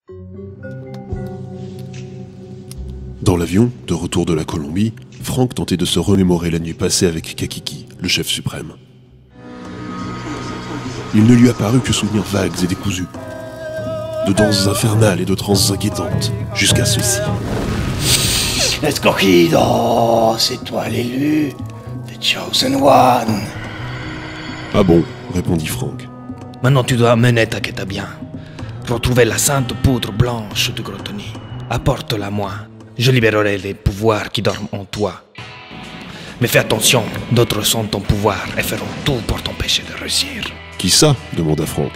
Dans l'avion, de retour de la Colombie, Frank tentait de se remémorer la nuit passée avec Kakiki, le chef suprême. Il ne lui apparut que souvenirs vagues et décousus, de danses infernales et de transes inquiétantes, jusqu'à ceci. Escogido, c'est toi l'élu, the chosen one. Ah bon, répondit Frank. Maintenant tu dois mener ta quête à bien. Retrouver la sainte poudre blanche de Grotoni. Apporte-la-moi. Je libérerai les pouvoirs qui dorment en toi. Mais fais attention, d'autres sont ton pouvoir et feront tout pour t'empêcher de réussir. Qui ça demanda Frank.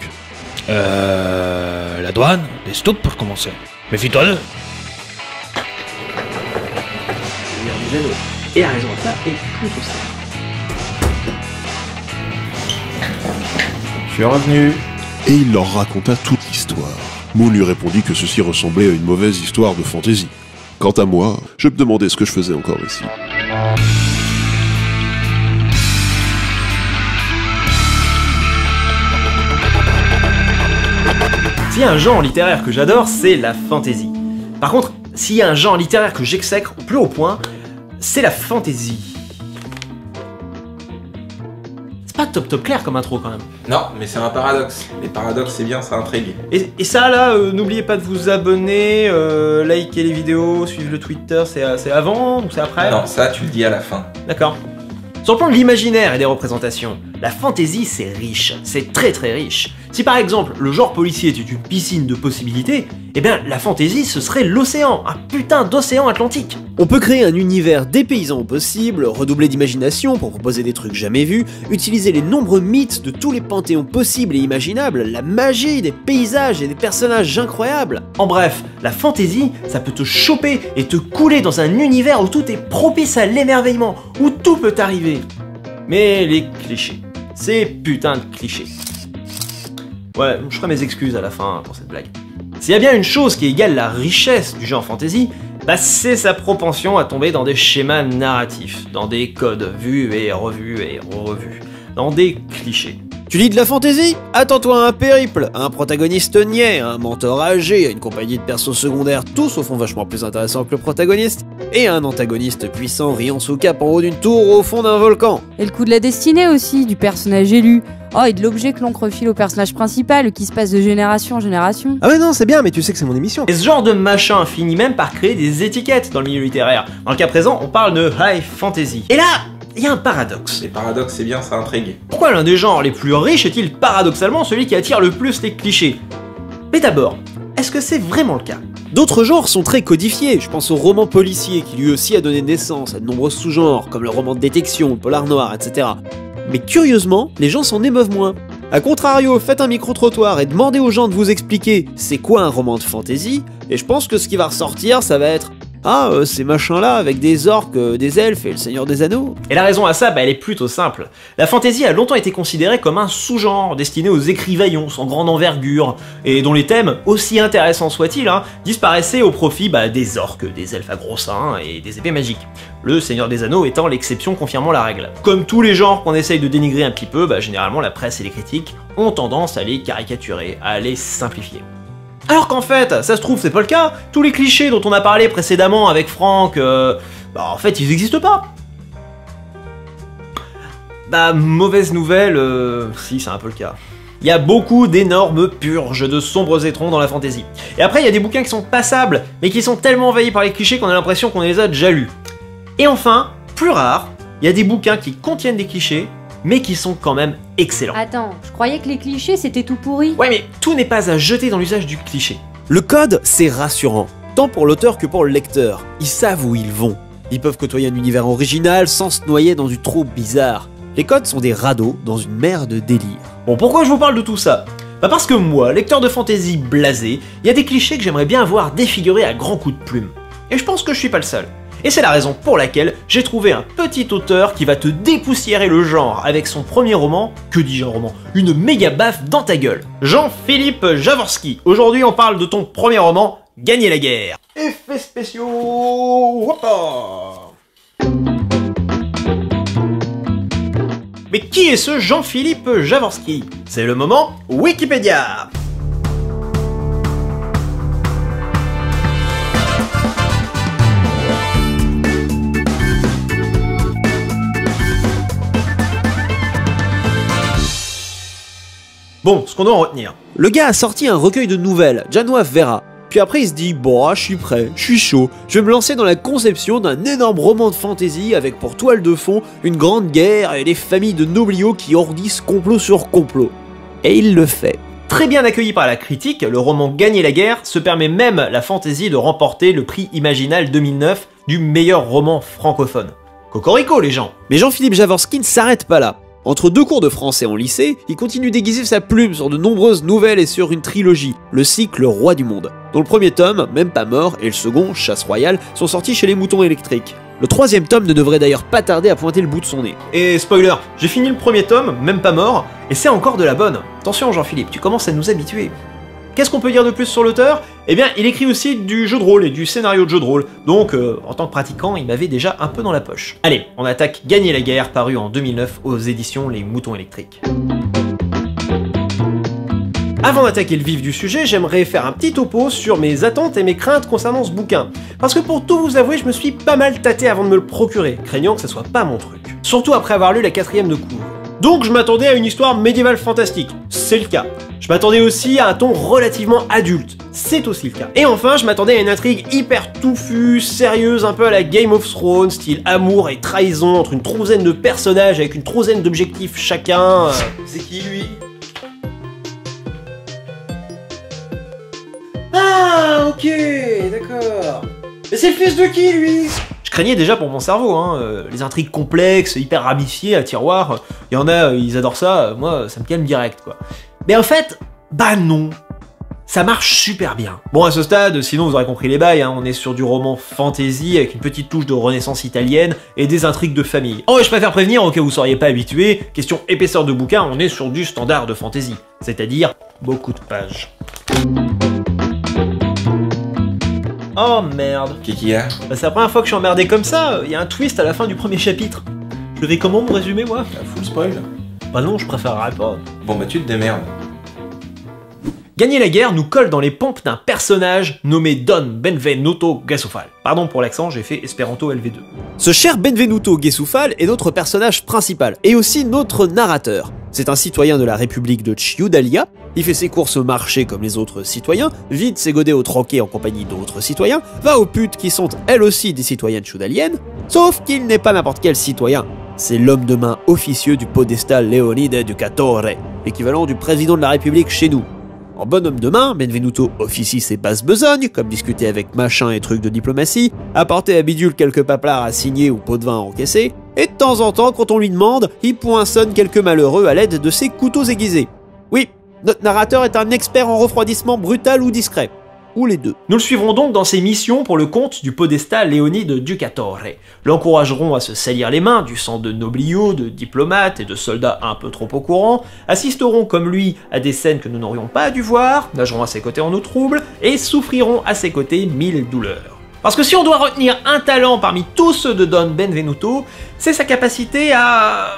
La douane, les stoups pour commencer. Méfie-toi d'eux. Et a raison à ça, et plutôt ça. Je suis revenu. Et il leur raconta toute l'histoire. Moon lui répondit que ceci ressemblait à une mauvaise histoire de fantaisie. Quant à moi, je me demandais ce que je faisais encore ici. S'il y a un genre littéraire que j'adore, c'est la fantasy. Par contre, s'il y a un genre littéraire que j'exècre au plus haut point, c'est la fantasy. C'est pas top clair comme intro quand même. Non, mais c'est un paradoxe. Les paradoxes, c'est bien, ça intrigue. Et ça là, n'oubliez pas de vous abonner, liker les vidéos, suivre le Twitter, c'est avant ou c'est après? Non, ça, tu le dis à la fin. D'accord. Sur le plan de l'imaginaire et des représentations, la fantasy c'est riche, c'est très riche. Si par exemple le genre policier était une piscine de possibilités, eh bien la fantasy ce serait l'océan, un putain d'océan Atlantique. On peut créer un univers dépaysant au possible, redoubler d'imagination pour proposer des trucs jamais vus, utiliser les nombreux mythes de tous les panthéons possibles et imaginables, la magie, des paysages et des personnages incroyables. En bref, la fantasy, ça peut te choper et te couler dans un univers où tout est propice à l'émerveillement, où tout peut arriver. Mais les clichés, ces putains de clichés. Ouais, je ferai mes excuses à la fin pour cette blague. S'il y a bien une chose qui égale la richesse du genre fantasy, bah c'est sa propension à tomber dans des schémas narratifs, dans des codes vus et revus, dans des clichés. Tu lis de la fantasy? Attends-toi à un périple, à un protagoniste niais, à un mentor âgé, à une compagnie de persos secondaires, tous au fond vachement plus intéressants que le protagoniste, et à un antagoniste puissant riant sous cap en haut d'une tour au fond d'un volcan. Et le coup de la destinée aussi, du personnage élu. Oh, et de l'objet que l'on refile au personnage principal, qui se passe de génération en génération. Ah ouais non, c'est bien, mais tu sais que c'est mon émission. Et ce genre de machin finit même par créer des étiquettes dans le milieu littéraire. Dans le cas présent, on parle de high fantasy. Et là, il y a un paradoxe. Les paradoxes, c'est bien, ça intrigue. Pourquoi l'un des genres les plus riches est-il paradoxalement celui qui attire le plus les clichés? Mais d'abord, est-ce que c'est vraiment le cas? D'autres genres sont très codifiés, je pense au roman policier qui lui aussi a donné naissance à de nombreux sous-genres, comme le roman de détection, le polar noir, etc. Mais curieusement, les gens s'en émeuvent moins. A contrario, faites un micro-trottoir et demandez aux gens de vous expliquer c'est quoi un roman de fantasy, et je pense que ce qui va ressortir, ça va être ces machins-là avec des orques, des elfes et le Seigneur des Anneaux. Et la raison à ça, elle est plutôt simple. La fantasy a longtemps été considérée comme un sous-genre destiné aux écrivaillons sans grande envergure, et dont les thèmes, aussi intéressants soient-ils, disparaissaient au profit des orques, des elfes à gros seins et des épées magiques. Le Seigneur des Anneaux étant l'exception confirmant la règle. Comme tous les genres qu'on essaye de dénigrer un petit peu, généralement la presse et les critiques ont tendance à les caricaturer, à les simplifier. Alors qu'en fait, ça se trouve, c'est pas le cas. Tous les clichés dont on a parlé précédemment avec Frank, en fait, ils n'existent pas. Mauvaise nouvelle, si, c'est un peu le cas. Il y a beaucoup d'énormes purges de sombres étrons dans la fantasy. Et après, il y a des bouquins qui sont passables, mais qui sont tellement envahis par les clichés qu'on a l'impression qu'on les a déjà lus. Et enfin, plus rare, il y a des bouquins qui contiennent des clichés, mais qui sont quand même excellents. Attends, je croyais que les clichés c'était tout pourri. Ouais, mais tout n'est pas à jeter dans l'usage du cliché. Le code, c'est rassurant, tant pour l'auteur que pour le lecteur. Ils savent où ils vont. Ils peuvent côtoyer un univers original sans se noyer dans du trop bizarre. Les codes sont des radeaux dans une mer de délire. Bon, pourquoi je vous parle de tout ça? Parce que moi, lecteur de fantasy blasé, il y a des clichés que j'aimerais bien voir défigurés à grands coups de plume. Et je pense que je suis pas le seul. Et c'est la raison pour laquelle j'ai trouvé un petit auteur qui va te dépoussiérer le genre avec son premier roman, que dis-je un roman, une méga baffe dans ta gueule. Jean-Philippe Jaworski. Aujourd'hui on parle de ton premier roman, Gagner la guerre. Effets spéciaux. Hoppa. Mais qui est ce Jean-Philippe, Jaworski? C'est le moment Wikipédia. Bon, ce qu'on doit en retenir. Le gars a sorti un recueil de nouvelles, Januaf Vera. Puis après il se dit, bon, je suis prêt, je suis chaud, je vais me lancer dans la conception d'un énorme roman de fantasy avec pour toile de fond une grande guerre et des familles de nobliaux qui ourdissent complot sur complot. Et il le fait. Très bien accueilli par la critique, le roman Gagner la guerre se permet même la fantasy de remporter le prix Imaginal 2009 du meilleur roman francophone. Cocorico les gens. Mais Jean-Philippe Javorski ne s'arrête pas là. Entre deux cours de français en lycée, il continue d'aiguiser sa plume sur de nombreuses nouvelles et sur une trilogie, le cycle Roi du Monde, dont le premier tome, Même pas mort, et le second, Chasse royale, sont sortis chez les Moutons électriques. Le troisième tome ne devrait d'ailleurs pas tarder à pointer le bout de son nez. Et spoiler, j'ai fini le premier tome, Même pas mort, et c'est encore de la bonne. Attention Jean-Philippe, tu commences à nous habituer. Qu'est-ce qu'on peut dire de plus sur l'auteur? Eh bien, il écrit aussi du jeu de rôle et du scénario de jeu de rôle, donc en tant que pratiquant, il m'avait déjà un peu dans la poche. Allez, on attaque Gagner la guerre, paru en 2009 aux éditions Les Moutons électriques. Avant d'attaquer le vif du sujet, j'aimerais faire un petit topo sur mes attentes et mes craintes concernant ce bouquin. Parce que pour tout vous avouer, je me suis pas mal tâté avant de me le procurer, craignant que ça soit pas mon truc. Surtout après avoir lu la 4e de couvre. Donc je m'attendais à une histoire médiévale fantastique, c'est le cas. Je m'attendais aussi à un ton relativement adulte, c'est aussi le cas. Et enfin, je m'attendais à une intrigue hyper touffue, sérieuse, un peu à la Game of Thrones, style amour et trahison entre une trouzaine de personnages avec une trouzaine d'objectifs chacun. C'est qui lui? Ah, ok, d'accord. Mais c'est le fils de qui, lui? Je craignais déjà pour mon cerveau, les intrigues complexes, hyper ramifiées, à tiroir, il y en a, ils adorent ça, moi, ça me calme direct, quoi. Mais en fait, bah non. Ça marche super bien. Bon, à ce stade, sinon vous aurez compris les bails, on est sur du roman fantasy avec une petite touche de renaissance italienne et des intrigues de famille. Oh, et je préfère prévenir, au cas où vous seriez pas habitué, question épaisseur de bouquin, on est sur du standard de fantasy, c'est-à-dire beaucoup de pages. Oh merde. Qu'est-ce qu'il y a? Bah, c'est la première fois que je suis emmerdé comme ça, il y a un twist à la fin du premier chapitre. Je devais comment mon résumé, moi? Full spoil. Bah non, je préférerais pas. Bon bah tu te démerdes. Gagner la guerre nous colle dans les pompes d'un personnage nommé Don Benvenuto Gesufal. Pardon pour l'accent, j'ai fait Esperanto LV2. Ce cher Benvenuto Gesufal est notre personnage principal, et aussi notre narrateur. C'est un citoyen de la République de Ciudalia, il fait ses courses au marché comme les autres citoyens, vide ses godets au troquet en compagnie d'autres citoyens, va aux putes qui sont elles aussi des citoyennes ciudaliennes, sauf qu'il n'est pas n'importe quel citoyen. C'est l'homme de main officieux du podestal Leonide Ducatore, l'équivalent du président de la République chez nous. En bon homme de main, Benvenuto officie ses basses besognes, comme discuter avec machin et trucs de diplomatie, apporter à bidule quelques paplards à signer ou pots de vin à encaisser, et de temps en temps, quand on lui demande, il poinçonne quelques malheureux à l'aide de ses couteaux aiguisés. Oui, notre narrateur est un expert en refroidissement brutal ou discret. Ou les deux. Nous le suivrons donc dans ses missions pour le compte du podestat Leonide Ducatore. L'encouragerons à se salir les mains du sang de nobliaux, de diplomates et de soldats un peu trop au courant, assisteront comme lui à des scènes que nous n'aurions pas dû voir, nageront à ses côtés en eau trouble, et souffriront à ses côtés 1000 douleurs. Parce que si on doit retenir un talent parmi tous ceux de Don Benvenuto, c'est sa capacité à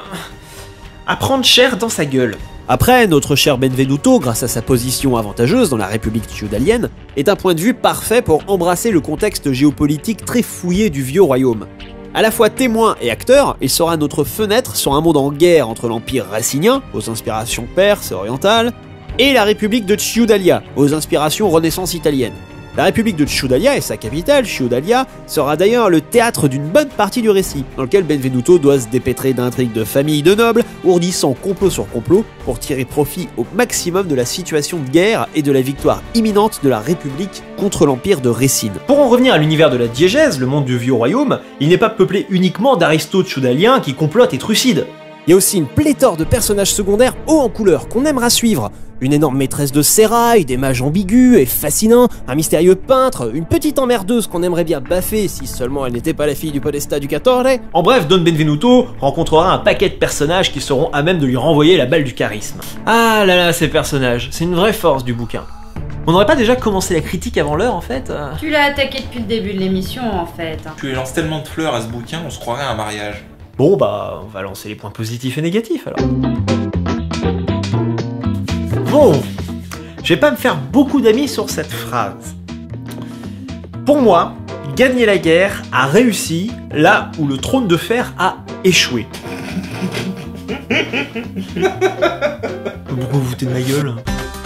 prendre cher dans sa gueule. Après, notre cher Benvenuto, grâce à sa position avantageuse dans la République ciudalienne, est un point de vue parfait pour embrasser le contexte géopolitique très fouillé du vieux royaume. À la fois témoin et acteur, il sera notre fenêtre sur un monde en guerre entre l'Empire racinien, aux inspirations perses et orientales, et la République de Ciudalia, aux inspirations renaissance italienne. La République de Ciudalia et sa capitale, Ciudalia, sera d'ailleurs le théâtre d'une bonne partie du récit, dans lequel Benvenuto doit se dépêtrer d'intrigues de famille de nobles, ourdissant complot sur complot, pour tirer profit au maximum de la situation de guerre et de la victoire imminente de la République contre l'Empire de Récine. Pour en revenir à l'univers de la diégèse, le monde du vieux royaume, il n'est pas peuplé uniquement d'aristotes ciudaliens qui complotent et trucident. Il y a aussi une pléthore de personnages secondaires hauts en couleur qu'on aimera suivre. Une énorme maîtresse de sérail, des mages ambigus et fascinants, un mystérieux peintre, une petite emmerdeuse qu'on aimerait bien baffer si seulement elle n'était pas la fille du podestat Ducatore. En bref, Don Benvenuto rencontrera un paquet de personnages qui seront à même de lui renvoyer la balle du charisme. Ah là là, ces personnages, c'est une vraie force du bouquin. On n'aurait pas déjà commencé la critique avant l'heure en fait? Tu l'as attaqué depuis le début de l'émission en fait. Tu lui lances tellement de fleurs à ce bouquin, on se croirait à un mariage. Bon bah, on va lancer les points positifs et négatifs alors. Bon, je vais pas me faire beaucoup d'amis sur cette phrase. Pour moi, Gagner la guerre a réussi là où le trône de fer a échoué. Pourquoi vous foutez de ma gueule?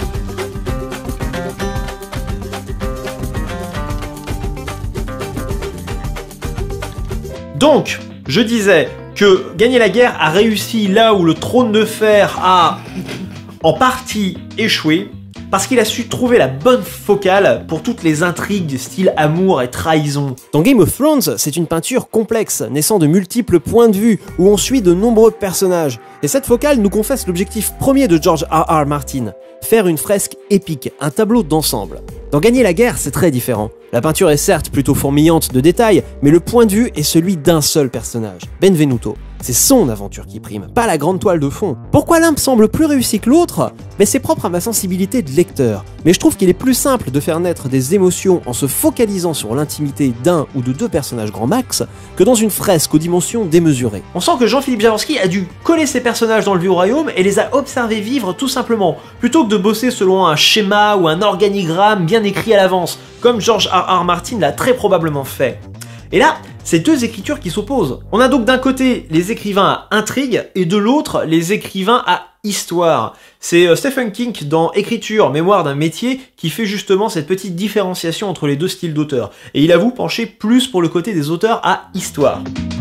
Donc, je disais que gagner la guerre a réussi là où le trône de fer a en partie échoué, parce qu'il a su trouver la bonne focale pour toutes les intrigues de style amour et trahison. Dans Game of Thrones, c'est une peinture complexe, naissant de multiples points de vue, où on suit de nombreux personnages. Et cette focale nous confesse l'objectif premier de George R.R. Martin, faire une fresque épique, un tableau d'ensemble. Dans Gagner la guerre, c'est très différent. La peinture est certes plutôt fourmillante de détails, mais le point de vue est celui d'un seul personnage, Benvenuto. C'est son aventure qui prime, pas la grande toile de fond. Pourquoi l'un me semble plus réussi que l'autre? C'est propre à ma sensibilité de lecteur. Mais je trouve qu'il est plus simple de faire naître des émotions en se focalisant sur l'intimité d'un ou de deux personnages grand max que dans une fresque aux dimensions démesurées. On sent que Jean-Philippe Jaworski a dû coller ses personnages dans le vieux royaume et les a observés vivre tout simplement, plutôt que de bosser selon un schéma ou un organigramme bien écrit à l'avance, comme George R.R. Martin l'a très probablement fait. Et là, c'est deux écritures qui s'opposent. On a donc d'un côté les écrivains à intrigue et de l'autre les écrivains à histoire. C'est Stephen King dans Écriture, mémoire d'un métier qui fait justement cette petite différenciation entre les deux styles d'auteurs. Et il avoue pencher plus pour le côté des auteurs à histoire.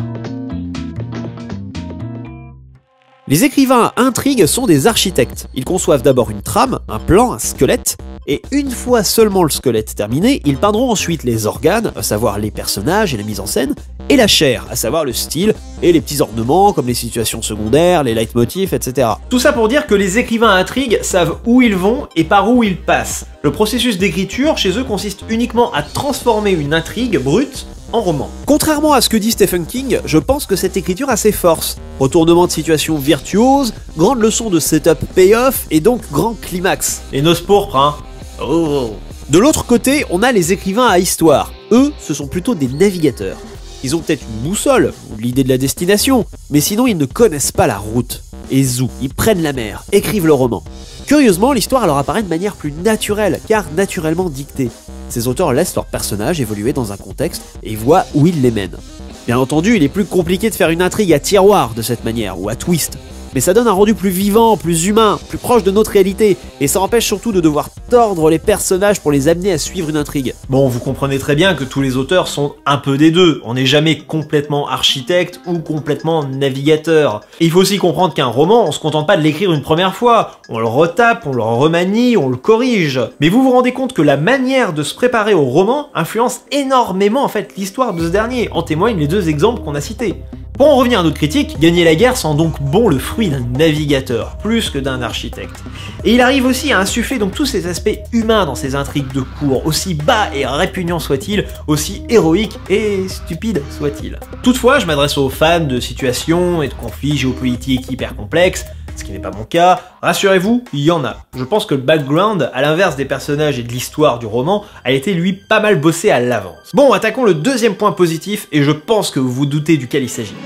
Les écrivains à intrigue sont des architectes. Ils conçoivent d'abord une trame, un plan, un squelette, et une fois seulement le squelette terminé, ils peindront ensuite les organes, à savoir les personnages et la mise en scène, et la chair, à savoir le style et les petits ornements comme les situations secondaires, les leitmotifs, etc. Tout ça pour dire que les écrivains à intrigue savent où ils vont et par où ils passent. Le processus d'écriture chez eux consiste uniquement à transformer une intrigue brute en roman. Contrairement à ce que dit Stephen King, je pense que cette écriture a ses forces. Retournement de situation virtuose, grande leçon de setup payoff et donc grand climax. Et nos pourpres, hein. Oh. De l'autre côté, on a les écrivains à histoire. Eux, ce sont plutôt des navigateurs. Ils ont peut-être une boussole, ou l'idée de la destination, mais sinon ils ne connaissent pas la route. Et zou, ils prennent la mer, écrivent le roman. Curieusement, l'histoire leur apparaît de manière plus naturelle, car naturellement dictée. Ces auteurs laissent leurs personnages évoluer dans un contexte et voient où ils les mènent. Bien entendu, il est plus compliqué de faire une intrigue à tiroir de cette manière, ou à twist. Mais ça donne un rendu plus vivant, plus humain, plus proche de notre réalité, et ça empêche surtout de devoir tordre les personnages pour les amener à suivre une intrigue. Bon, vous comprenez très bien que tous les auteurs sont un peu des deux, on n'est jamais complètement architecte ou complètement navigateur. Et il faut aussi comprendre qu'un roman, on se contente pas de l'écrire une première fois, on le retape, on le remanie, on le corrige. Mais vous vous rendez compte que la manière de se préparer au roman influence énormément en fait l'histoire de ce dernier, en témoignent les deux exemples qu'on a cités. Pour en revenir à notre critique, Gagner la guerre sent donc bon le fruit d'un navigateur, plus que d'un architecte. Et il arrive aussi à insuffler donc tous ces aspects humains dans ses intrigues de cour, aussi bas et répugnants soient-ils, aussi héroïques et stupides soient-ils. Toutefois, je m'adresse aux fans de situations et de conflits géopolitiques hyper complexes, ce qui n'est pas mon cas. Rassurez-vous, il y en a. Je pense que le background, à l'inverse des personnages et de l'histoire du roman, a été lui pas mal bossé à l'avance. Bon, attaquons le deuxième point positif, et je pense que vous vous doutez duquel il s'agit.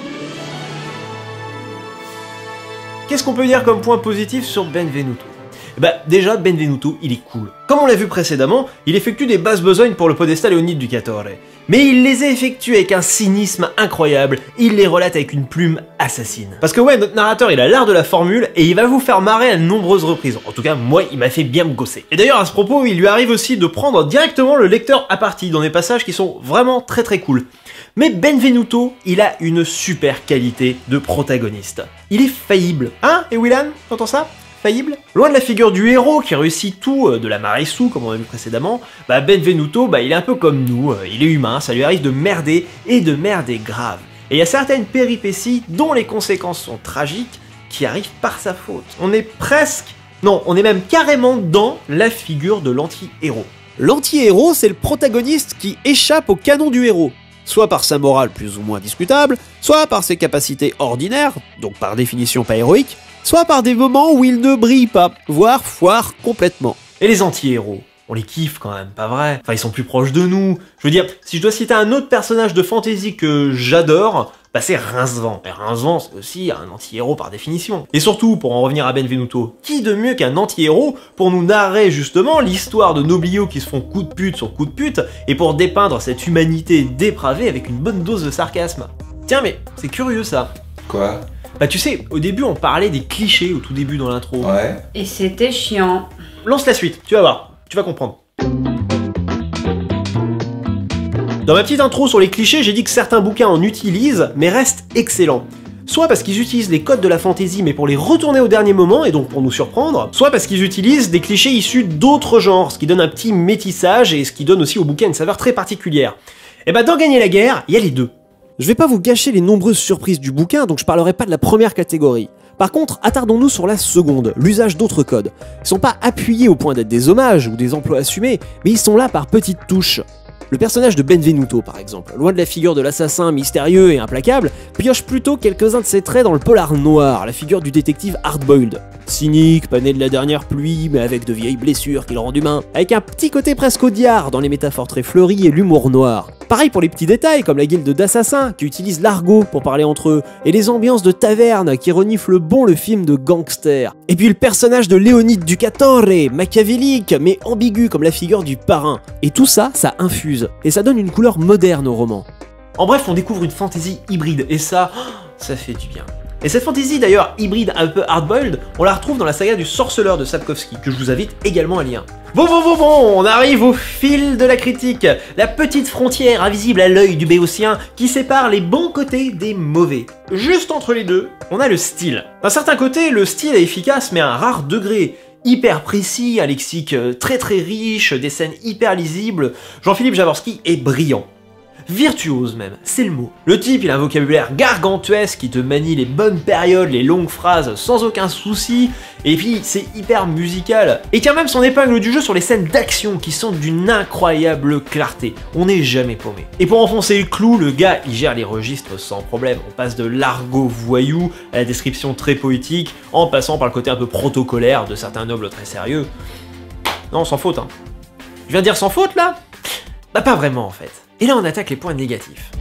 Qu'est-ce qu'on peut dire comme point positif sur Benvenuto? Déjà, Benvenuto, il est cool. Comme on l'a vu précédemment, il effectue des basses besognes pour le podestat Léonide du Cattore. Mais il les effectue avec un cynisme incroyable, il les relate avec une plume assassine. Parce que ouais, notre narrateur, il a l'art de la formule, et il va vous faire marrer à de nombreuses reprises. En tout cas, moi, il m'a fait bien me gosser. Et d'ailleurs, à ce propos, il lui arrive aussi de prendre directement le lecteur à partie, dans des passages qui sont vraiment très très cool. Mais Benvenuto, il a une super qualité de protagoniste. Il est faillible. Hein, et Willan, t'entends ça? Faillible. Loin de la figure du héros qui réussit tout, de la marée sous, comme on a vu précédemment, Benvenuto, il est un peu comme nous, il est humain, ça lui arrive de merder, et de merder grave. Et il y a certaines péripéties dont les conséquences sont tragiques, qui arrivent par sa faute. On est presque... Non, on est même carrément dans la figure de l'anti-héros. L'anti-héros, c'est le protagoniste qui échappe au canon du héros. Soit par sa morale plus ou moins discutable, soit par ses capacités ordinaires, donc par définition pas héroïques, soit par des moments où il ne brille pas, voire foire complètement. Et les anti-héros, on les kiffe quand même, pas vrai? Enfin, ils sont plus proches de nous. Je veux dire, si je dois citer un autre personnage de fantasy que j'adore, c'est Rincevent. Et Rincevent, c'est aussi un anti-héros par définition. Et surtout, pour en revenir à Benvenuto, qui de mieux qu'un anti-héros pour nous narrer justement l'histoire de nobliaux qui se font coup de pute sur coup de pute, et pour dépeindre cette humanité dépravée avec une bonne dose de sarcasme. Tiens, mais c'est curieux ça. Quoi? Bah tu sais, au début on parlait des clichés au tout début dans l'intro. Ouais. Et c'était chiant. Lance la suite, tu vas voir, tu vas comprendre. Dans ma petite intro sur les clichés, j'ai dit que certains bouquins en utilisent, mais restent excellents. Soit parce qu'ils utilisent les codes de la fantasy mais pour les retourner au dernier moment et donc pour nous surprendre, soit parce qu'ils utilisent des clichés issus d'autres genres, ce qui donne un petit métissage et ce qui donne aussi au bouquin une saveur très particulière. Et bah dans Gagner la guerre, il y a les deux. Je vais pas vous gâcher les nombreuses surprises du bouquin, donc je parlerai pas de la première catégorie. Par contre, attardons-nous sur la seconde, l'usage d'autres codes. Ils sont pas appuyés au point d'être des hommages ou des emplois assumés, mais ils sont là par petites touches. Le personnage de Benvenuto, par exemple, loin de la figure de l'assassin mystérieux et implacable, pioche plutôt quelques-uns de ses traits dans le polar noir, la figure du détective hard-boiled. Cynique, pané de la dernière pluie, mais avec de vieilles blessures qui le rendent humain, avec un petit côté presque audiard dans les métaphores très fleuries et l'humour noir. Pareil pour les petits détails, comme la guilde d'assassins, qui utilise l'argot pour parler entre eux, et les ambiances de taverne qui reniflent bon le film de gangster. Et puis le personnage de Leonide Ducatore, machiavélique, mais ambigu comme la figure du parrain. Et tout ça, ça infuse, et ça donne une couleur moderne au roman. En bref, on découvre une fantaisie hybride, et ça fait du bien. Et cette fantaisie d'ailleurs hybride un peu hardboiled, on la retrouve dans la saga du Sorceleur de Sapkowski, que je vous invite également à lire. Bon, on arrive au fil de la critique, la petite frontière invisible à l'œil du béotien qui sépare les bons côtés des mauvais. Juste entre les deux, on a le style. D'un certain côté, le style est efficace mais à un rare degré. Hyper précis, un lexique très riche, des scènes hyper lisibles, Jean-Philippe Jaworski est brillant. Virtuose même, c'est le mot. Le type, il a un vocabulaire gargantuesque qui te manie les bonnes périodes, les longues phrases sans aucun souci, et puis c'est hyper musical. Et tient même son épingle du jeu sur les scènes d'action qui sont d'une incroyable clarté. On n'est jamais paumé. Et pour enfoncer le clou, le gars, il gère les registres sans problème. On passe de l'argot voyou à la description très poétique, en passant par le côté un peu protocolaire de certains nobles très sérieux. Non, sans faute, hein. Je viens de dire sans faute, là ? Bah pas vraiment, en fait. Et là, on attaque les points négatifs.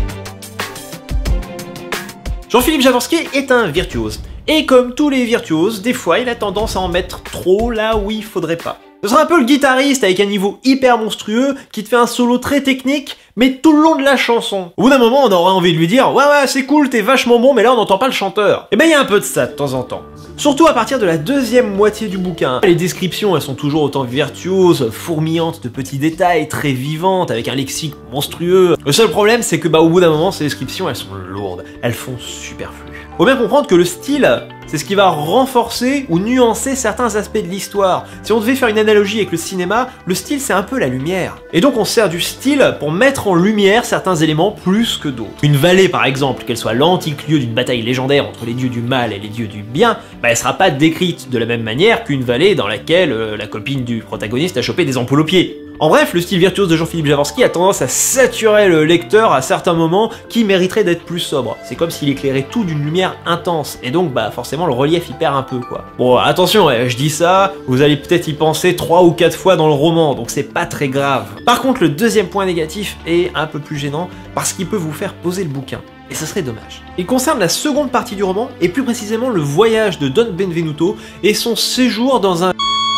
Jean-Philippe Jaworski est un virtuose. Et comme tous les virtuoses, des fois, il a tendance à en mettre trop là où il faudrait pas. Ce sera un peu le guitariste avec un niveau hyper monstrueux qui te fait un solo très technique, mais tout le long de la chanson. Au bout d'un moment, on aurait envie de lui dire « Ouais, c'est cool, t'es vachement bon, mais là, on n'entend pas le chanteur. » Et ben, il y a un peu de ça de temps en temps. Surtout à partir de la deuxième moitié du bouquin. Les descriptions, elles sont toujours autant virtuoses, fourmillantes de petits détails, très vivantes, avec un lexique monstrueux. Le seul problème, c'est que au bout d'un moment, ces descriptions, elles sont lourdes, elles font superflu. Faut bien comprendre que le style, c'est ce qui va renforcer ou nuancer certains aspects de l'histoire. Si on devait faire une analogie avec le cinéma, le style c'est un peu la lumière. Et donc on sert du style pour mettre en lumière certains éléments plus que d'autres. Une vallée par exemple, qu'elle soit l'antique lieu d'une bataille légendaire entre les dieux du mal et les dieux du bien, elle sera pas décrite de la même manière qu'une vallée dans laquelle la copine du protagoniste a chopé des ampoules aux pieds. En bref, le style virtuose de Jean-Philippe Jaworski a tendance à saturer le lecteur à certains moments qui mériteraient d'être plus sobre. C'est comme s'il éclairait tout d'une lumière intense, et donc forcément le relief y perd un peu quoi. Bon attention, je dis ça, vous allez peut-être y penser 3 ou 4 fois dans le roman, donc c'est pas très grave. Par contre, le deuxième point négatif est un peu plus gênant, parce qu'il peut vous faire poser le bouquin. Et ce serait dommage. Il concerne la seconde partie du roman, et plus précisément le voyage de Don Benvenuto et son séjour dans un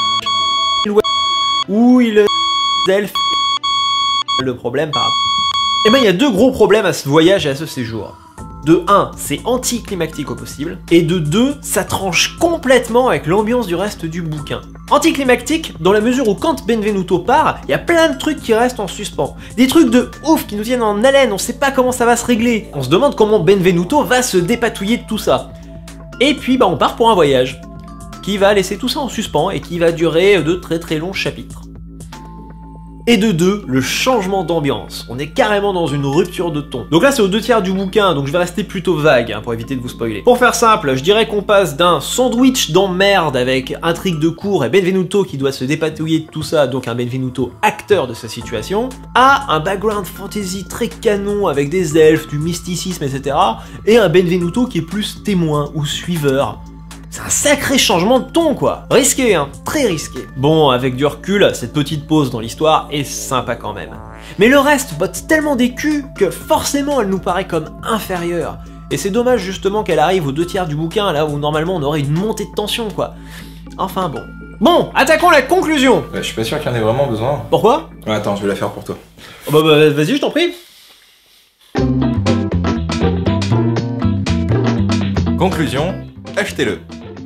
où il elfe. Le problème par rapport... il y a deux gros problèmes à ce voyage et à ce séjour. De 1, c'est anticlimactique au possible, et de 2, ça tranche complètement avec l'ambiance du reste du bouquin. Anticlimactique, dans la mesure où quand Benvenuto part, il y a plein de trucs qui restent en suspens. Des trucs de ouf qui nous tiennent en haleine, on sait pas comment ça va se régler. On se demande comment Benvenuto va se dépatouiller de tout ça. Et puis on part pour un voyage, qui va laisser tout ça en suspens et qui va durer de très longs chapitres. Et de 2, le changement d'ambiance. On est carrément dans une rupture de ton. Donc là c'est aux 2/3 du bouquin, donc je vais rester plutôt vague pour éviter de vous spoiler. Pour faire simple, je dirais qu'on passe d'un sandwich d'emmerde avec intrigue de cours et Benvenuto qui doit se dépatouiller de tout ça, donc un Benvenuto acteur de sa situation, à un background fantasy très canon avec des elfes, du mysticisme, etc. et un Benvenuto qui est plus témoin ou suiveur. C'est un sacré changement de ton quoi. Risqué très risqué. Bon, avec du recul, cette petite pause dans l'histoire est sympa quand même. Mais le reste botte tellement des culs que forcément elle nous paraît comme inférieure. Et c'est dommage justement qu'elle arrive aux 2/3 du bouquin, là où normalement on aurait une montée de tension quoi. Enfin bon. Bon, attaquons la conclusion. Je suis pas sûr qu'il y en ait vraiment besoin. Pourquoi ? Attends, je vais la faire pour toi. Oh vas-y, je t'en prie. Conclusion, achetez-le.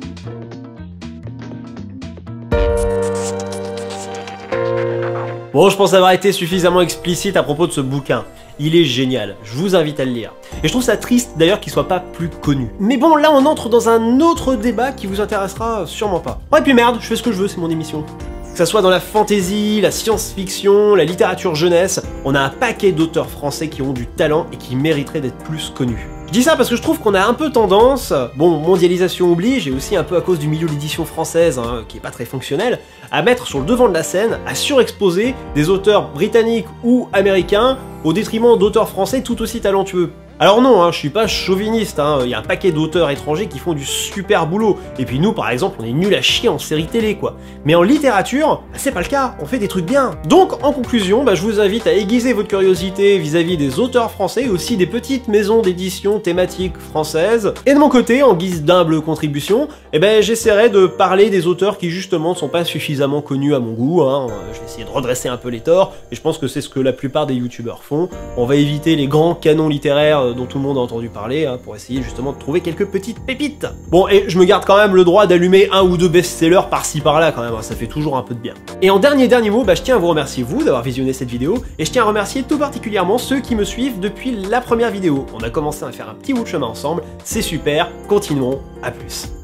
Bon, je pense avoir été suffisamment explicite à propos de ce bouquin. Il est génial, je vous invite à le lire. Et je trouve ça triste d'ailleurs qu'il soit pas plus connu. Mais bon, là on entre dans un autre débat qui vous intéressera sûrement pas. Ouais, et puis merde, je fais ce que je veux, c'est mon émission. Que ça soit dans la fantasy, la science-fiction, la littérature jeunesse, on a un paquet d'auteurs français qui ont du talent et qui mériteraient d'être plus connus. Je dis ça parce que je trouve qu'on a un peu tendance, bon, mondialisation oblige, et aussi un peu à cause du milieu de l'édition française, hein, qui est pas très fonctionnel, à mettre sur le devant de la scène, à surexposer des auteurs britanniques ou américains au détriment d'auteurs français tout aussi talentueux. Alors non, hein, je suis pas chauviniste, il y a un paquet d'auteurs étrangers qui font du super boulot, et puis nous par exemple on est nuls à chier en série télé quoi. Mais en littérature, c'est pas le cas, on fait des trucs bien. Donc en conclusion, je vous invite à aiguiser votre curiosité vis-à-vis des auteurs français et aussi des petites maisons d'édition thématiques françaises. Et de mon côté, en guise d'humble contribution, j'essaierai de parler des auteurs qui justement ne sont pas suffisamment connus à mon goût, je vais essayer de redresser un peu les torts, et je pense que c'est ce que la plupart des youtubeurs font. On va éviter les grands canons littéraires dont tout le monde a entendu parler, pour essayer justement de trouver quelques petites pépites. Bon, et je me garde quand même le droit d'allumer un ou deux best-sellers par-ci par-là quand même, ça fait toujours un peu de bien. Et en dernier mot, je tiens à vous remercier vous d'avoir visionné cette vidéo, et je tiens à remercier tout particulièrement ceux qui me suivent depuis la première vidéo. On a commencé à faire un petit bout de chemin ensemble, c'est super, continuons, à plus.